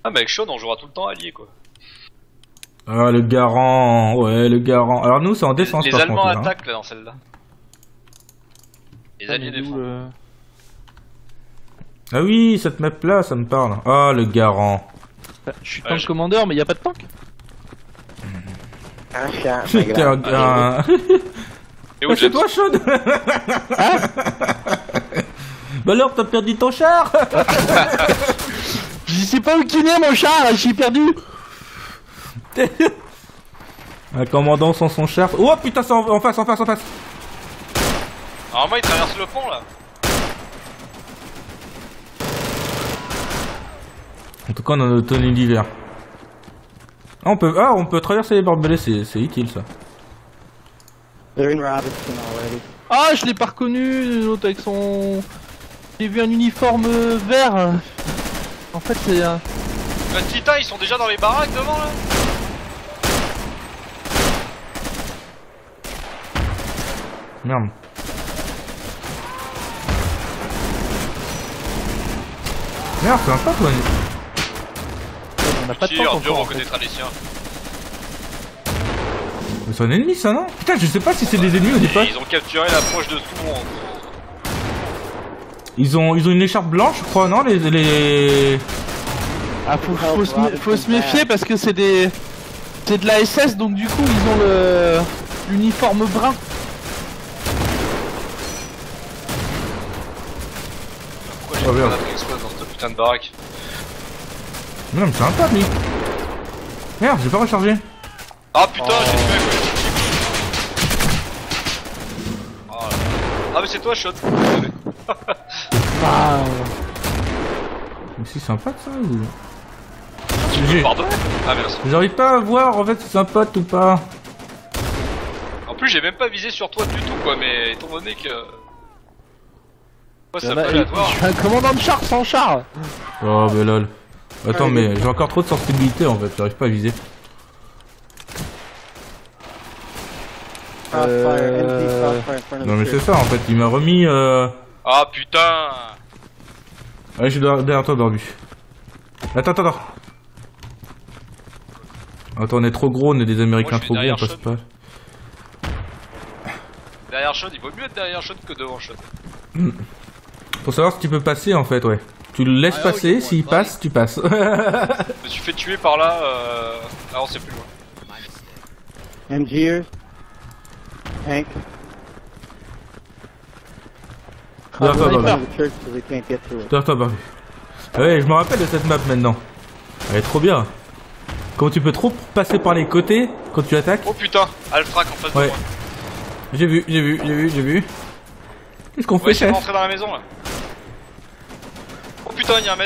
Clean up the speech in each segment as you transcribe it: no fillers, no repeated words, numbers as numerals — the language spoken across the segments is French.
Ah mais avec Sean on jouera tout le temps allié quoi. Ah le garant, ouais le garant. Alors nous c'est en défense Les par Allemands contre, attaquent là dans celle-là. Les alliés défendent. Ah oui, cette map là, ça me parle. Ah le garant. Je suis tank commandeur mais y a pas de tank. C'était un... Et où c'est toi Sean. Bah alors t'as perdu ton char. Je sais pas où qu'il est mon char, je suis perdu. Un commandant sans son char. Oh putain, c'est en face. Normalement il traverse le pont là. En tout cas on a notre tenue d'hiver. On peut traverser les barbelés, c'est utile ça. Ah je l'ai pas reconnu, l'autre avec son... J'ai vu un uniforme vert. En fait c'est un... Les titans ils sont déjà dans les baraques devant là. Merde. Merde, c'est un pas toi. On a pas de Tire tank dur encore au en côté fait. tradition. Mais c'est un ennemi ça non? Putain, je sais pas si c'est des ennemis ou des potes. Ils ont capturé l'approche de Toulon. Ils ont une écharpe blanche, je crois, non les... Ah faut se méfier parce que c'est des... C'est de la SS donc du coup ils ont le... l'uniforme brun. Pourquoi j'ai Oh, pas merde. la explose dans cette putain de baraque? Non mais c'est un pas lui. Merde, j'ai pas rechargé. Ah putain j'ai tué quoi. Oh là là. Ah mais c'est toi Sean. Ah... Mais si c'est un pote ça ou... Pardon. Ah merci. J'arrive pas à voir en fait si c'est un pote ou pas. En plus j'ai même pas visé sur toi du tout quoi, mais étant donné que... Ouais, ça Bah, peut l'avoir. je suis un commandant de char sans char. Oh mais lol. Attends mais j'ai encore trop de sensibilité en fait, j'arrive pas à viser. Non mais c'est ça en fait, il m'a remis Ah putain. Allez, je suis derrière toi Barbu. Attends. Attends, on est trop gros, on est des Américains Moi, je suis trop gros, on derrière passe Sean. pas. Derrière Sean, il vaut mieux être derrière Sean que devant Sean. Pour savoir si tu peux passer en fait, ouais. Tu le laisses passer, s'il passe, tu passes. Je me suis fait tuer par là, ah on sait plus loin. MGers, tank, Derrière toi Barbu. the church so they can't get to it. Derrière toi Barbu. Ouais, je me rappelle de cette map maintenant. Elle est trop bien. Comment tu peux trop passer par les côtés quand tu attaques. Oh putain, Alfrak en face de Ouais. moi. J'ai vu. Qu'est-ce qu'on On fait va essayer de chef? rentrer dans la maison là. Oh putain, y'a un mec.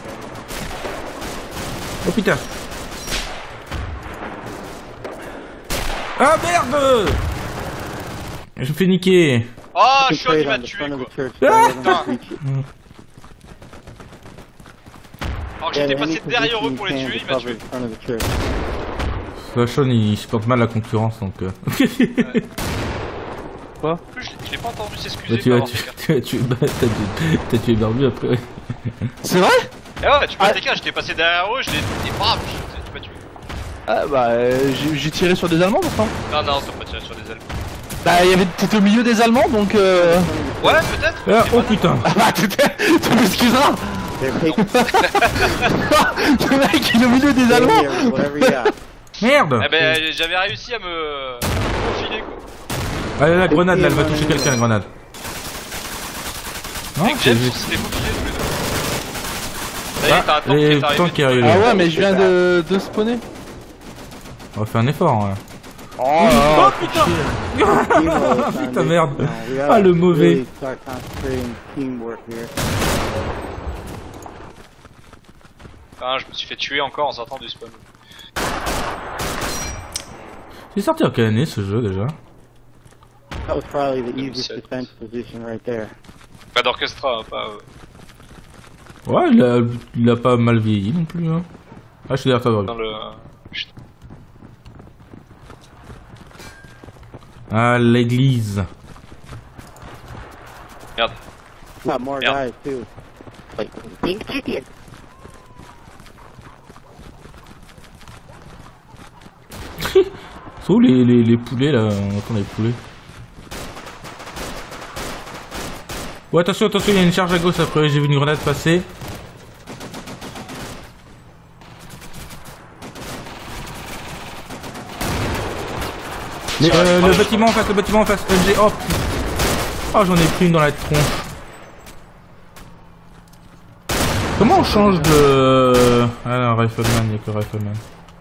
Oh putain. Ah merde. Je me fais niquer. Ah, You Sean pray il m'a on the tué front of quoi. the church. Ah! so they don't reach it. Alors que Yeah, j'étais any passé derrière eux position pour you les can tuer, to il m'a cover tué. the front of the church. Sean il supporte mal la concurrence donc Quoi? En plus, je l'ai pas entendu Bah, s'excuser tu pour as avoir fait tué t'as tué Barbu après. C'est vrai? Eh ouais, tu peux TK, j'étais passé derrière eux, je l'ai... Et bam, tu m'as tué. Ah bah j'ai tiré sur des Allemands pourtant. Non, t'as pas tiré sur des ailes. Bah t'étais au milieu des Allemands donc Ouais, peut-être. Ah, oh putain. Ah bah tu m'excuseras. They're taking Le mec il est au milieu des Allemands. here with whatever you got. Merde. Eh ben, j'avais réussi à me profiler quoi. Allez la grenade là, elle va toucher quelqu'un la grenade. Non, Avec c'est James, juste... c'était faufilé tous les deux. Ça y est, t'as un tank qui les est arrivé. tanks qui arrivent. Ah ouais mais je viens de spawner. On va faire un effort. Ouais. Oh putain. Teamwork, Putain, man. merde. No, we gotta Ah, le mauvais. really start concentrating teamwork here. Ah, je me suis fait tuer encore en sortant du spawn. C'est sorti en quelle année ce jeu déjà? That was probably the easiest 2007. defense position right there. Pas d'orchestra, pas... Ouais, il a pas mal vieilli non plus. Hein. Ah, je suis derrière toi, Barbu. dans le... Ah, l'église. Merde. Got more Yeah. guys too. Like pink chicken. C'est où les poulets là? On entend les poulets. Ouais, attention, attention, il y a une charge à gauche après, j'ai vu une grenade passer. Le bâtiment en face, LG, oh putain. Oh, j'en ai pris une dans la tronche. Comment on change de... Ah non, Rifleman, il n'y a que Rifleman.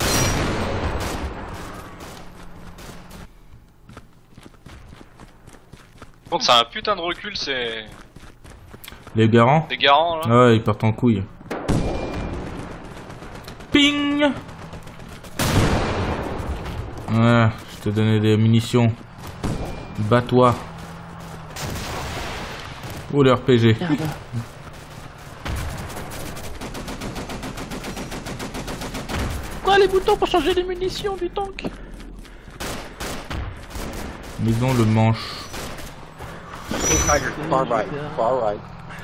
Donc c'est un putain de recul, c'est... Les garants? Des garants là. Ouais, ils partent en couille. Ping! Ouais, je te donnais des munitions. Bats-toi. Oh, le RPG. Quoi les boutons pour changer les munitions du tank? Maison le manche. Tiger, far right, far right.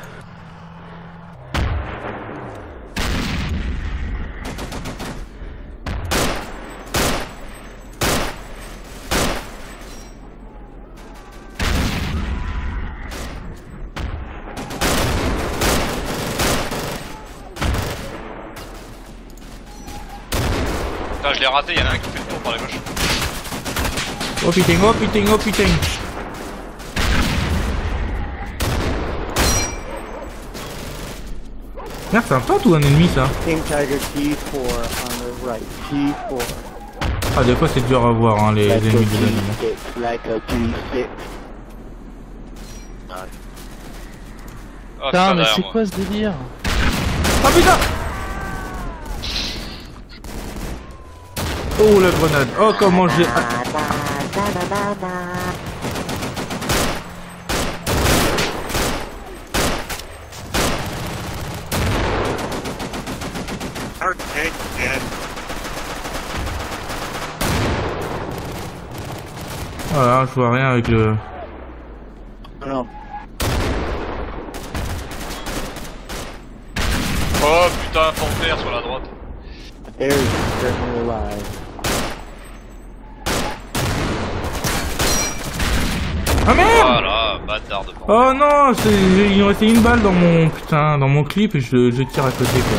Putain, je l'ai raté, y'en a un qui fait le tour par la gauche. Oh putain, oh putain, oh putain. Merde, c'est un pote ou un ennemi ça? King Tiger T4 on the right. T4. Ah, des fois c'est dur à voir hein, les Like a ennemis de l'ennemi. G6, like a G6. Ah, Putain, mais derrière c'est moi. quoi ce délire? Ah putain! Oh la grenade! Oh comment j'ai... Voilà, je vois rien avec le... Non. Oh putain, panthère sur la droite. Air is certainly alive. Ah merde! Voilà, bâtard de panthère. Oh non, il me restait une balle dans mon... Putain, dans mon clip et je tire à côté quoi.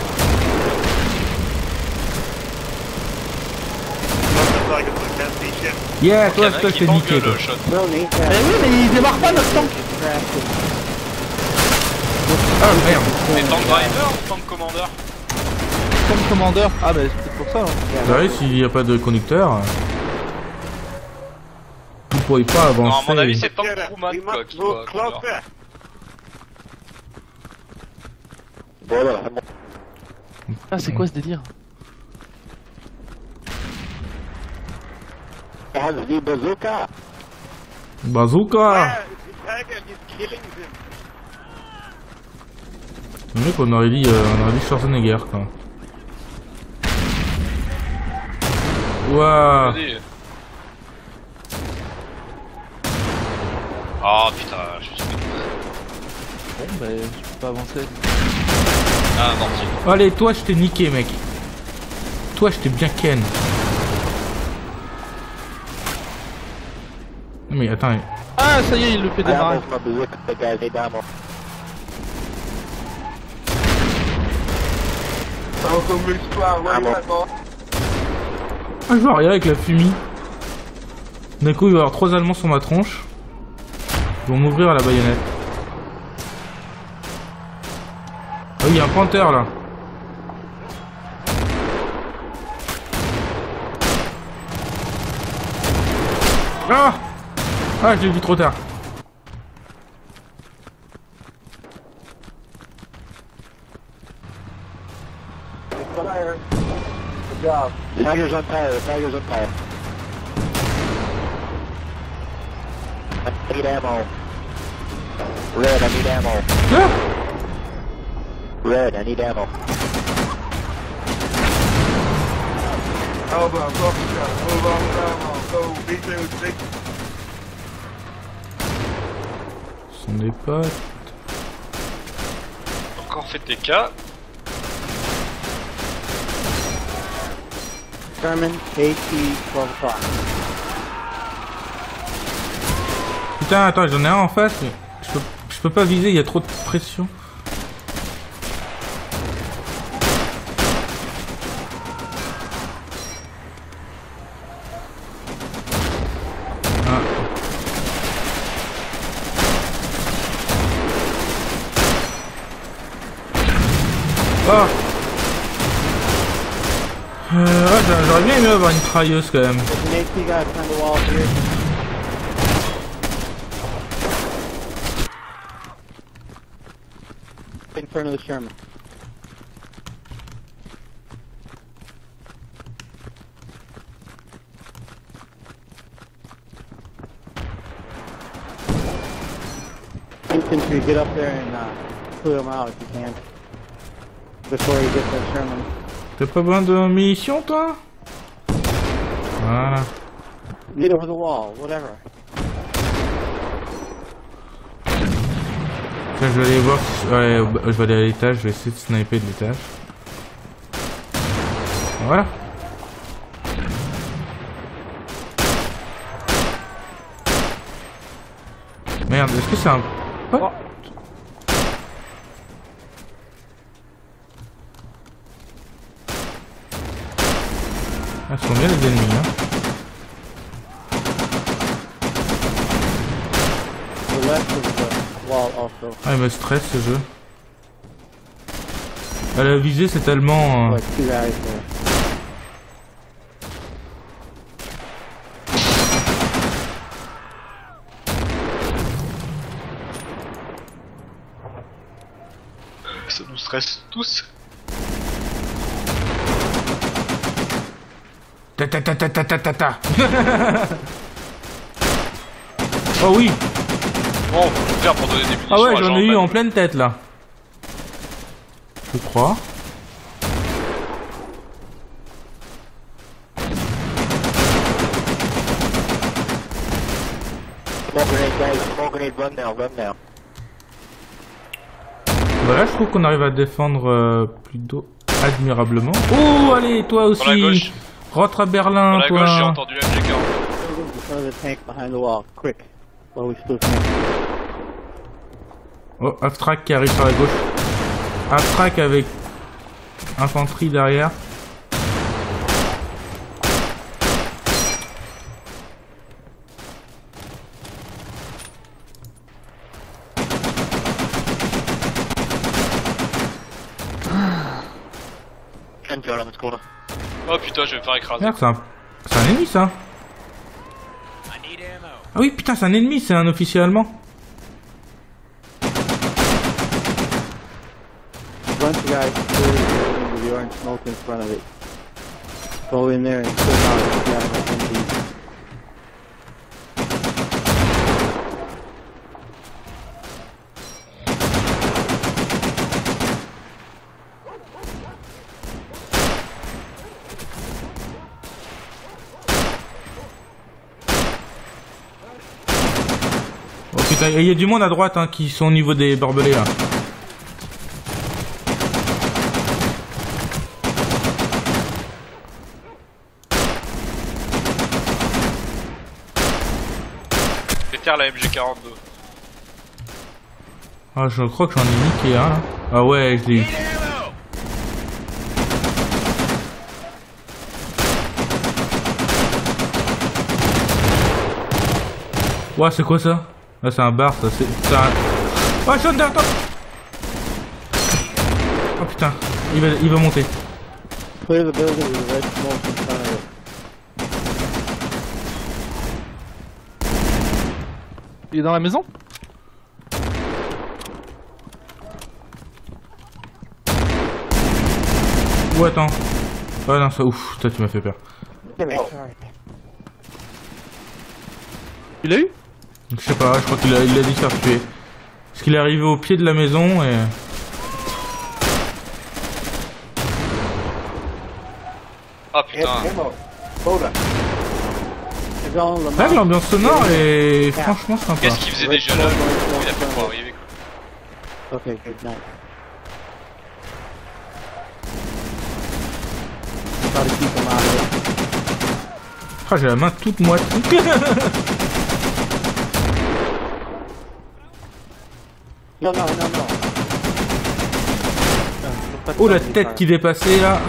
Yeah, toi, toi, je t'ai niqué toi. le shot. No need to Mais oui, mais il démarre pas notre tank. Ah merde. Mais tank driver ou tank commander? Tank commandeur. Ah bah c'est peut-être pour ça. Hein. Bah oui, s'il n'y a pas de conducteur... Vous ne pourrez pas avancer. Non, à mon avis, c'est tank crewman quoi qui doit conduire. Ah c'est quoi ce délire? It has the bazooka. Bazooka! Le mec, on aurait dit Schwarzenegger quoi. Ouah! Vas-y. Oh putain, je suis stupide. Bon bah je peux pas avancer. Ah, mortier. Allez, toi, je t'ai niqué, mec. Toi, je t'ai bien ken. Mais attends, Ah ça y est, il le fait démarrer. Ammo from the bazooka, guys. Need ammo. Ammo. ah, je vois rien avec la fumée. D'un coup, il va y avoir 3 Allemands sur ma tronche. Ils vont m'ouvrir à la baïonnette. Oh, il y a un panthère là. Ah! Ah, je l'ai vu trop tard. Tiger's on fire. Tiger's on fire. I need ammo. Red, I need ammo. Ah! Red, I need ammo. Ce sont des potes. Encore fait des cas. Sherman, KT, 12 o'clock. Putain, attends, j'en ai un en face, mais je peux pas viser, il y a trop de pression. Ah. Oh. Ouais, j'aurais bien aimé avoir une trailleuse quand même. There's an AT guy behind the wall here. In front of the Sherman. Infantry, get up there and clear them out if you can. Before you get to Sherman. T'as pas besoin de munitions, toi? Voilà. Get over the wall, whatever. Tiens, je vais aller voir si... Ouais, je vais aller à l'étage, je vais essayer de sniper de l'étage. Voilà. Merde, est-ce que c'est un... Oh. Ah, ils sont bien les ennemis, hein. The left of the wall also. Ah, il me stresse ce jeu. Ah, la visée, c'est tellement... Like 2 guys there. Ça nous stresse tous. Ta ta ta ta ta ta ta ta. Oh oui. Bon, faut faire pour donner des munitions. Ah ouais, à j'en ai eu Jean-Baptiste. en pleine tête là. Je crois. Smoke grenade, guys. Smoke grenade, run now, run now. Voilà, je trouve qu'on arrive à défendre plutôt admirablement. Oh, allez, toi Dans la aussi. gauche. Rentre à Berlin, Dans la toi. gauche, j'ai entendu la MG40. In front of the tank behind the wall, quick. While we still can. Oh, Aftrak qui arrive sur la gauche. Aftrak avec infanterie derrière. Oh putain, je vais me faire écraser. Merde, c'est un ennemi ça. Ah oui, putain, c'est un ennemi, c'est un officier allemand. Bunch of guys clear the building with the orange smoke in front of it. Go in there and clear out if you have no empties. Oh putain, il y a du monde à droite hein, qui sont au niveau des barbelés là. Déterre la MG42. Ah, je crois que j'en ai niqué un. Hein. Ah ouais, je l'ai eu. Ouais, c'est quoi ça? Ah, c'est un bar, ça, c'est un... Oh, je suis derrière toi. Oh putain, il va monter. Clear the building with the red smoke in front of it. Il est dans la maison? Ou attends. Oh non, ça ouf, toi tu m'as fait peur. Tu l'as eu? Je sais pas, je crois qu'il a dû se faire tuer. Parce qu'il est arrivé au pied de la maison et... Ah putain. Là, l'ambiance sonore est franchement sympa. Qu'est-ce qu'il faisait déjà là? Il a fait pour arriver quoi. Okay, good night. Try to keep them out of it. Ah, j'ai la main toute moite. No, no, no, no. Oh, la tête qui dépassait là.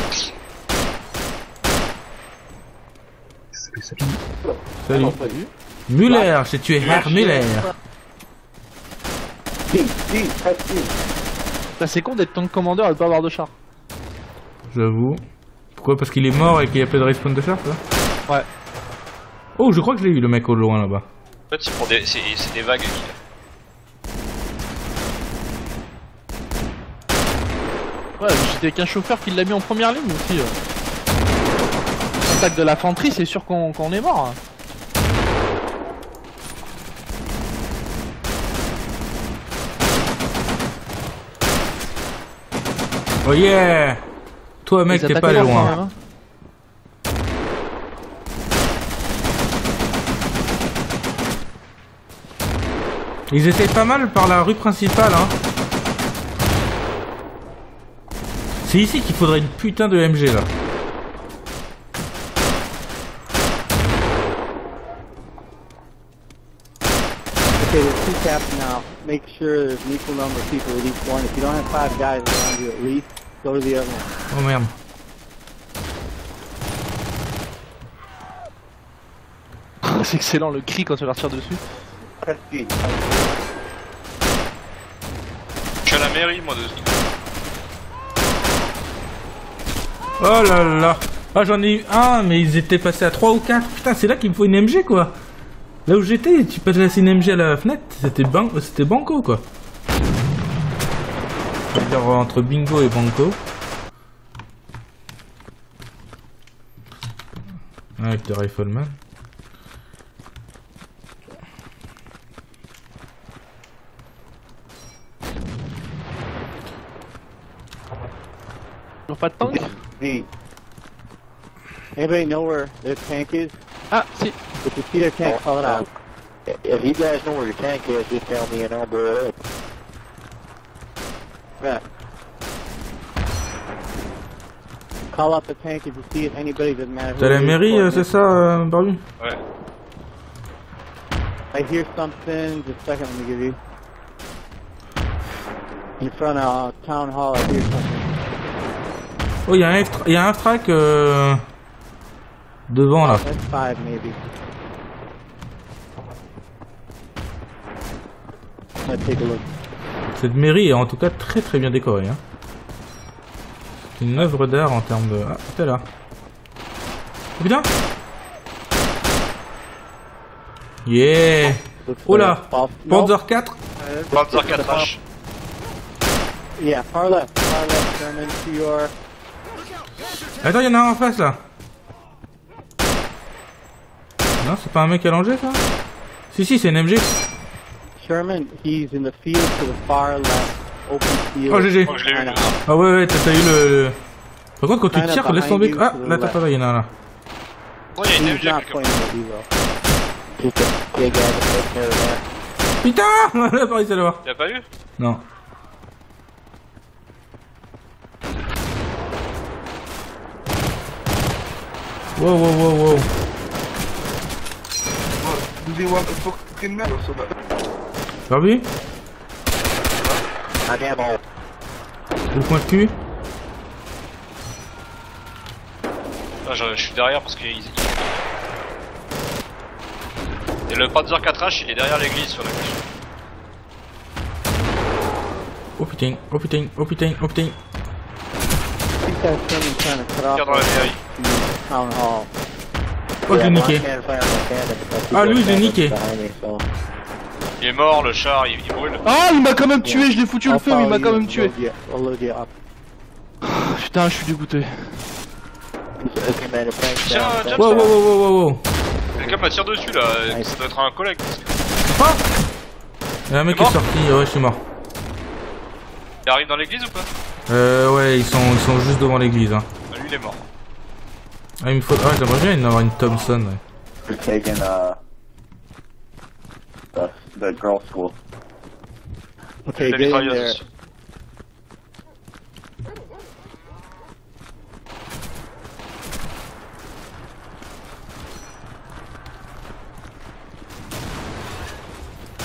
Salut. Müller, j'ai tué Herr Müller. C'est con d'être tank commandeur et de pas avoir de char. J'avoue. Pourquoi? Parce qu'il est mort et qu'il n'y a pas de respawn de char, ça? Ouais. Oh, je crois que je l'ai eu le mec au loin là-bas. En fait, c'est des vagues qu'il a. Ouais, j'étais avec un chauffeur qui l'a mis en première ligne aussi. L'attaque de l'infanterie, c'est sûr qu'on est mort. Oh yeah! Toi, mec, t'es pas loin. Hein. Ils étaient pas mal par la rue principale, hein. C'est ici qu'il faudrait une putain de MG, là. Okay, there's 2 caps now. Make sure there's an equal number of people at each one. If you don't have 5 guys around you at least, go to the other one. Oh merde. C'est excellent le cri quand tu leur tires dessus. Press G. Je suis à la mairie, moi, de ce Oh là là. Ah, j'en ai eu un, mais ils étaient passés à 3 ou 4. Putain, c'est là qu'il me faut une MG, quoi. Là où j'étais, tu peux laisser une MG à la fenêtre. C'était banco, quoi. Je veux dire, entre bingo et banco. Avec des rifleman. Toujours pas de tank? V. Anybody know where their tank is? Ah, si. If you see their tank, call it out. If you guys know where your tank is, just tell me and I'll blow it up. Right. Call out the tank if you see it. Anybody, doesn't matter. who T'as la it is, mairie, call c'est it. ça, Barbu? Ouais. I hear something. Just a second, let me give you. In front of town hall, I hear something. Oh, il y a un track devant là. That's 5 maybe. Let's take a look. Cette mairie est en tout cas très très bien décorée. Hein. C'est une œuvre d'art en termes de... Ah, t'es là. Oh putain. Yeah. Oh là. Panzer 4. Panzer 4H. Yeah, far left, Sherman, to your... Attends, il y en a un en face là. Non, c'est pas un mec allongé ça? Si, c'est une MG. Sherman, he's in the field to the far left, open field. Oh, GG. Oh, je l'ai eu. Ah ouais, t'as eu le... Par contre, quand tu Kinda tires, laisse tomber... behind Ah, you to the là, t'as pas, il y en a un là. Oh, il y a une He's MG not quelque playing part. with Evo. Just a big ass take care of that. Putain. On a pas réussi à l'avoir. Y'a pas eu? Non. Wow. Do they want a fucking medal so that... T'as vu? I damn all. Le point de cul. Là, je suis derrière parce qu'il... Et le Panzer 4H, il est derrière l'église sur la gauche. Oh putain. I think that Sherman trying to cut off Tire dans la mairie. the town hall. Oh, je l'ai I niqué. can't fire my cannon because Ah, lui, people j'ai niqué. behind me, so. Il est mort, le char, il brûle. Ah, il m'a quand même tué, je l'ai foutu le feu, mais il m'a quand même tué. I'll load you up. Putain, je suis dégoûté. Okay, man, if thanks Tiens, down, tiens, thanks. Wow. quelqu'un m'a tiré dessus là, ça doit être un collègue. Il y a un mec T'es qui est mort sorti, ouais, je suis mort. Il arrive dans l'église ou pas? Ouais, ils sont juste devant l'église. Hein. Ah, lui il est mort. Ah, il me faut... Ah, j'aimerais bien avoir une Thompson. Ouais. You're taking, the girls' school. Okay, La get in there. mitrailleuse.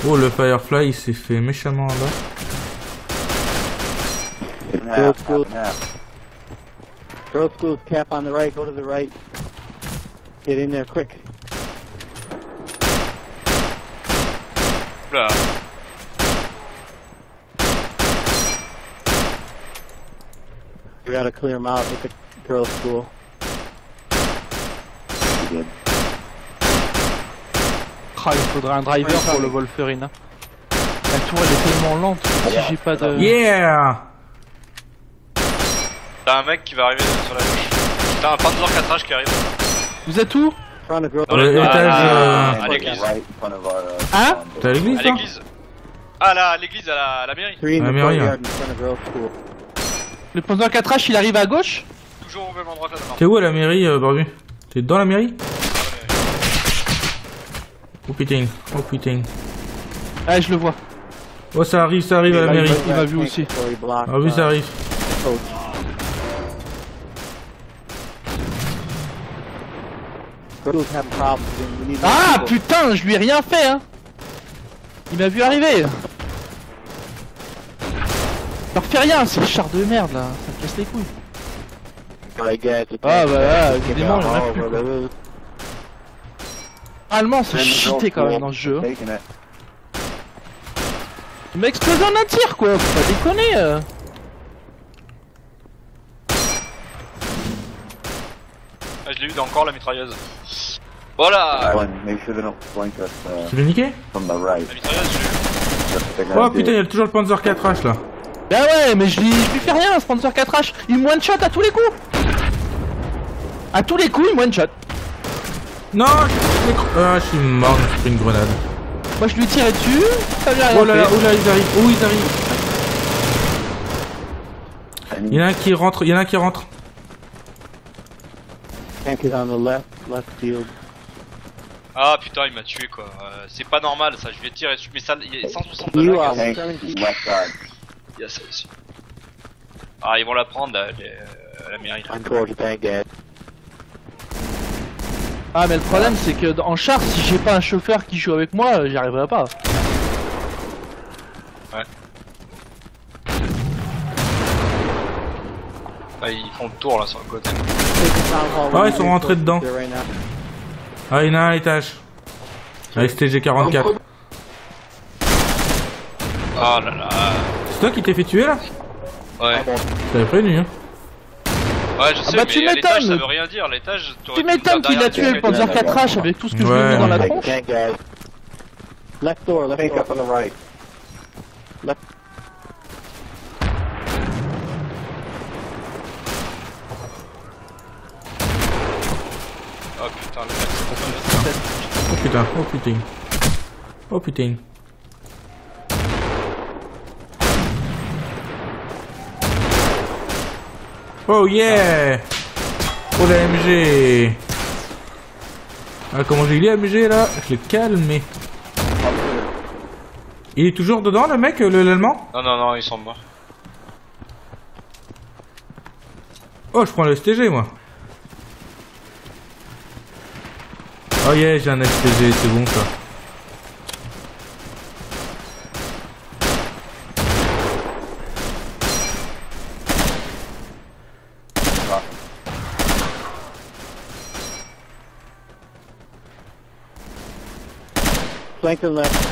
Oh, le Firefly, il s'est fait méchamment là. Girls school. Girls school cap on the right. Go to the right. Get in there quick. Là. We gotta clear them out at the girls school. Ah, il faudrait un driver pour le Wolverine. La tour elle est tellement lente que si j'ai pas de... Yeah! T'as un mec qui va arriver sur la gauche. T'as un Panzer 4H qui arrive. Vous êtes où? Front of girls. Dans les- Étage, à l'église. Hein? T'es à l'église, À toi? l'église. Ah là, à l'église, à la mairie. 3 in Ah, the mais rien. courtyard in front of girls school. Le Panzer 4H il arrive à gauche? Toujours au même endroit que la mort. T'es où à la mairie, Barbu? T'es dans la mairie? Oh putain, oh putain. Ah, je le vois. Oh, ça arrive à la mairie. Il m'a vu aussi. Before he blocks, Ah oui, ça arrive. coach. Girls have problems. We need Ah more people. putain, je lui ai rien fait hein. Il m'a vu arriver. Je leur fais rien, c'est le char de merde là, ça me casse les couilles. Ah bah là, évidemment, il y en a plus quoi. Allemand, c'est cheaté quand même dans ce jeu. Il m'a explosé en un tir quoi, faut pas déconner. Ah, je l'ai eu encore la mitrailleuse. Voilà. Tu l'as niqué? La mitrailleuse, je l'ai eu. Oh putain, il y a toujours le Panzer 4H là. Bah ouais, mais je lui fais rien, ce Panzer 4H. Il me one-shot à tous les coups. À tous les coups, il me one-shot. Non, ah, je suis mort, j'ai pris une grenade. Moi je lui tirais dessus, ça lui a rien Oh là là, fait. oh là, ils arrivent, oh ils arrivent. Il y en a un qui rentre, il y en a un qui rentre. Tank is on the left field. Ah putain, il m'a tué quoi. C'est pas normal ça, je vais tirer dessus. Mais ça, il y a 160 You balles. are 70. Il y a ça aussi. Ah, ils vont la prendre la mairie. Là. I'm towards the tank, guys. Ah mais le problème c'est que en char, si j'ai pas un chauffeur qui joue avec moi, j'y arriverai pas. Ah, ils font le tour là sur le côté. Ah, ils sont rentrés dedans. Ah, il y en a un à l'étage. Avec STG 44. Oh là là. C'est toi qui t'es fait tuer là? Ouais. T'avais prévenu hein. Ouais, je sais, bah, tu mais à l'étage ça m'étonnes. veut rien dire. L'étage, Tu m'étonnes qu'il a tué le Panzer 4H avec tout ce que je lui ai mis dans la Take tronche. the tank, guys. Left door, left Tank door. up on the right. Oh putain, le mec c'est pas Oh putain, oh putain. Oh putain. Oh yeah! Oh la MG! Ah comment j'ai eu l'AMG là? Je l'ai calmé. Il est toujours dedans le mec, l'allemand? Non, non, non, ils sont morts. Oh je prends le STG moi. Oh yeah, j'ai un STG, c'est bon ça. Flank to the left.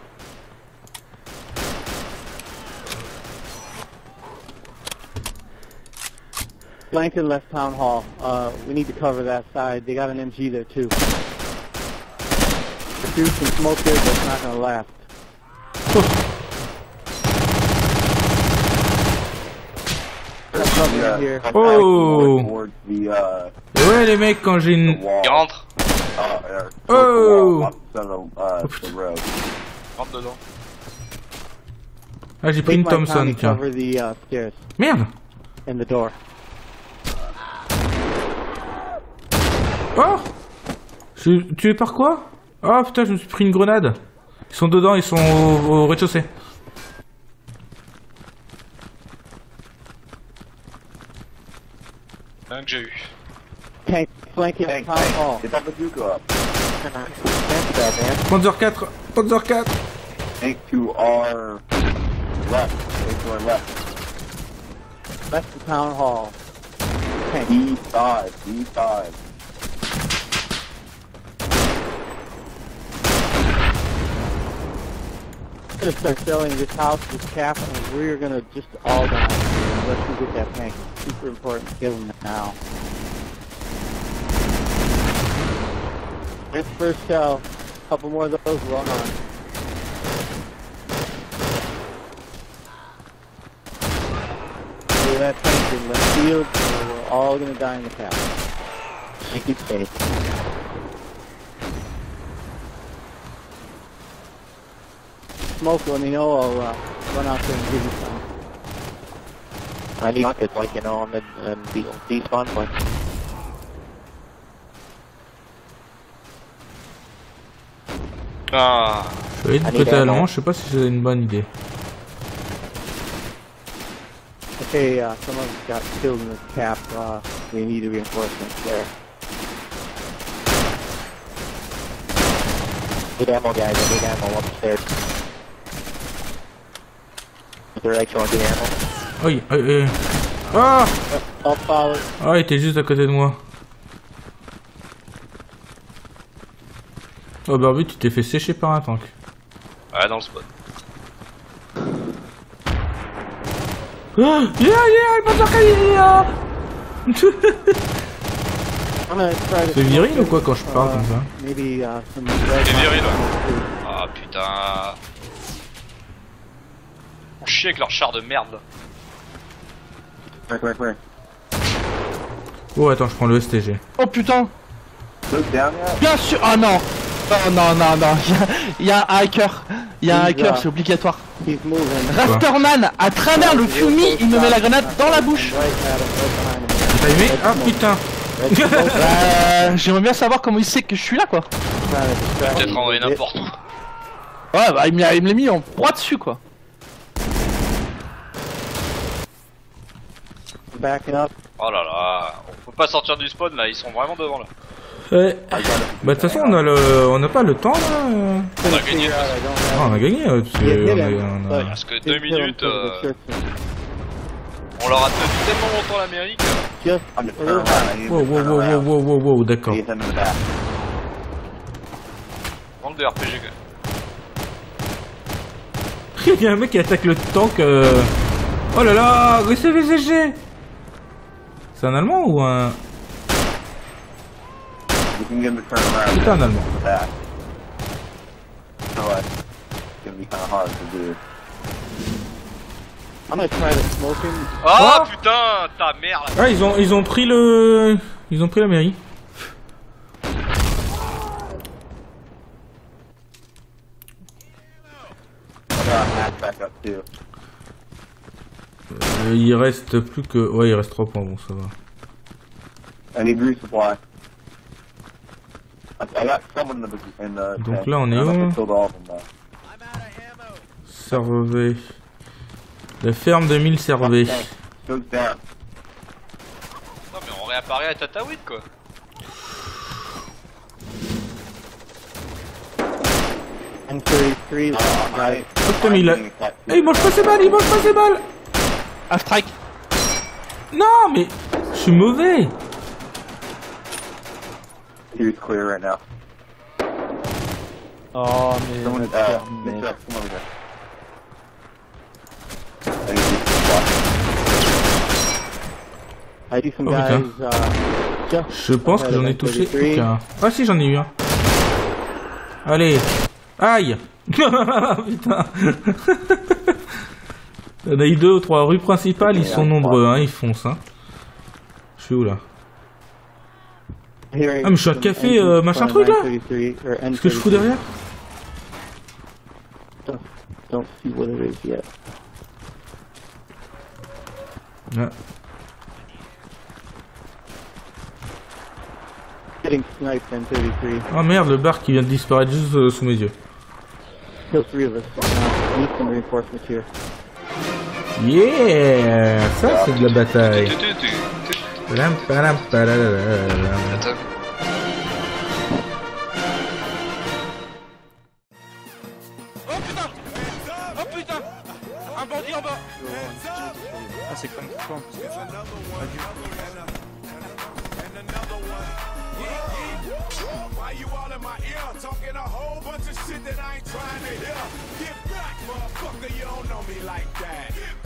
Flank to the left town hall. We need to cover that side. They got an MG there too. There's some smoke there, but it's not gonna last. Cover here. Oh! Towards the, Et ouais les mecs quand j'ai une... wall. Ils rentrent. Oh! Towards the wall, the road. Ils rentrent dedans. Ah j'ai pris une Take my time Thompson to tiens. cover the stairs Merde! and the door. Oh! Je suis tué par quoi? Oh putain je me suis pris une grenade. Ils sont dedans, ils sont au rez-de-chaussée. Un que j'ai eu. Tank flanking Tank, town tank. hall. Get that bazooka up. That's bad, man. Panzer 4! Panzer 4! Take to our left. Take to our left. Left the town hall. Tank. B5. B5. I'm gonna start selling this house, this cap, and we're gonna just all die unless we get that tank. It's super important to kill him now. This first shell, a couple more of those, we're on. Get that tank in left field, or we're all gonna die in the cap. Take it safe. Smoke, let me know, I'll run out there and give you some. I need buckets like, you know, on the despawn point. Ah. Je vais être du côté allemand, je sais pas si c'est une bonne idée. Okay, some of us got killed in this cap, we need a reinforcement there. Need ammo, guys. I need ammo upstairs. Is there actually good ammo? Aïe, aïe, aïe. Ah! I'll follow. Ah, il était juste à côté de moi. Oh, Barbie, tu t'es fait sécher par un tank. Ouais, dans le spot. Ah! Yeah, yeah, I'm gonna try to c'est viril ou quoi quand je parle comme ça? Maybe some C'est viril, ouais. Ah putain. On chie avec leur char de merde là. Where? Oh, attends, je prends le STG. Oh putain. Look down here. Bien sûr. Ah non. Non. Il y a un hacker. Il y a un hacker, c'est obligatoire. He's moving. Rafterman, à travers le fumi, il me met la grenade dans la bouche. T'as aimé? Ah putain! J'aimerais bien savoir comment il sait que je suis là, quoi. Peut-être envoyer n'importe où. Ouais, bah il me l'a mis en proie dessus, quoi. Backing up. Oh là là, on peut pas sortir du spawn là, ils sont vraiment devant là. Ouais. Bah de toute façon on n'a pas le temps là. On a gagné de toute façon. Ah, on a gagné parce que on a... Parce que 2 minutes, on leur a tenu tellement longtemps l'Amérique. Just I'm just turning around. I need to turn around. Wow, d'accord. See him in the back. Manque de RPG quand même. Il y a un mec qui attaque le tank. Oh là là, c'est VCG. C'est un allemand ou un... You can get him to turn around. Putain, un allemand. Back. So it's gonna be kind of hard to do. I'm gonna try to smoke him. Ah Oh putain, ta merde. Ah, ils ont pris le... Ils ont pris la mairie. Back up too. Il reste plus que... Ouais, il reste 3 points, bon ça va. I need resupply. I got someone in the Donc tank. là, on est I don't know if où? I killed all of them, though. Servet. La ferme de 1000 Servet. Tank goes down. Non mais on réapparaît à Tataouid quoi. M33, right. Oh putain, mais il a... Eh, il mange pas ses balles, il mange pas ses balles. Half strike. Non, mais... Je suis mauvais. Here's clear right now. Oh, mais... Someone is come over here. I need resupply. I do some Oh, guys, putain. just Je pense que j'en ai touché aucun. Ah si, j'en ai eu un. Allez. Aïe. Putain. Il y en a eu 2 ou 3 rues principales, ils sont nombreux, hein, ils foncent. Hein. Je suis où là? Ah mais je suis à café, machin truc là. Qu'est-ce que je fous derrière? Don't see what it is yet. Ouais. Getting sniped M33. Oh merde, le bar qui vient de disparaître juste sous mes yeux. Kill 3 of us. Need some reinforcements here. Yeah, ça c'est de la bataille. Palam, palam, palalalam. Attends. Oh putain. Oh putain! Un bandit en bas! Ah, c'est comme ça. Why you all in my ear talking a whole bunch of shit that I ain't trying to hear? Get back, motherfucker, you don't know me like that.